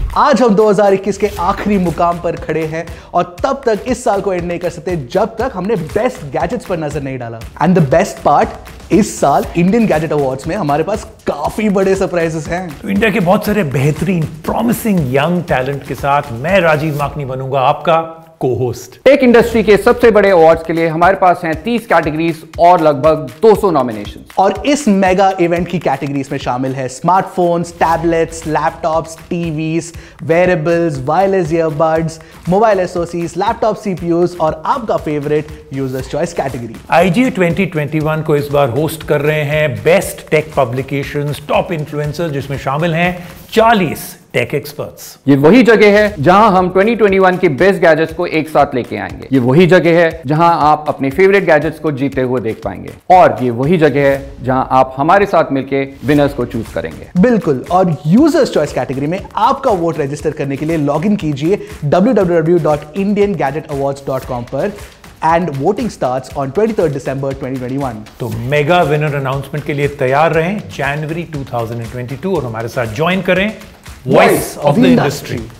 आज हम 2021 के आखिरी मुकाम पर खड़े हैं और तब तक इस साल को एंड नहीं कर सकते जब तक हमने बेस्ट गैजेट्स पर नजर नहीं डाला। एंड द बेस्ट पार्ट, इस साल इंडियन गैजेट अवार्ड्स में हमारे पास काफी बड़े सरप्राइजेस हैं। तो इंडिया के बहुत सारे बेहतरीन प्रॉमिसिंग यंग टैलेंट के साथ मैं राजीव माकनी बनूंगा आपका को-होस्ट। टेक इंडस्ट्री के सबसे बड़े अवार्ड्स के लिए हमारे पास हैं 30 कैटेगरीज और लगभग 200 नॉमिनेशन। और इस मेगा इवेंट की कैटेगरीज में शामिल है smartphones, tablets, laptops, TVs, wearables, wireless earbuds, mobile एसओसीज, लैपटॉप सीपीयूज और आपका favourite users choice category. IGA 2021 को इस बार होस्ट कर रहे हैं best tech publications, top influencers, जिसमें शामिल हैं 40 टेक एक्सपर्ट्स। ये वही जगह है जहां हम 2021 के बेस्ट गैजेट्स को एक साथ लेके आएंगे। ये वही जगह है जहां आप अपने फेवरेट गैजेट्स को जीते हुए देख पाएंगे। और ये वही जगह है जहां आप हमारे साथ मिलके विनर्स को चूज करेंगे। बिल्कुल, और यूजर्स चॉइस कैटेगरी में आपका वोट रजिस्टर करने के लिए लॉग इन कीजिए www.indiangadgetawards.com पर and voting starts on 23 December 2021। तो मेगा विनर अनाउंसमेंट के लिए तैयार रहें जनवरी 2022 और हमारे साथ ज्वाइन करें वॉइस ऑफ द इंडस्ट्री।